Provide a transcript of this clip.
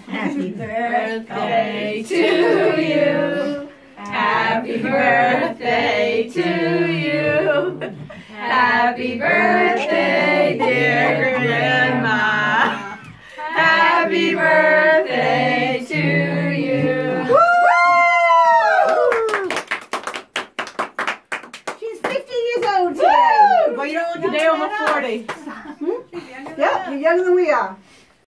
Happy birthday to you. Happy birthday to you. Happy birthday, dear Grandma. Happy birthday to you. She's 50 years old today. Well, you don't look a day over 40. Yep, you're younger than we are.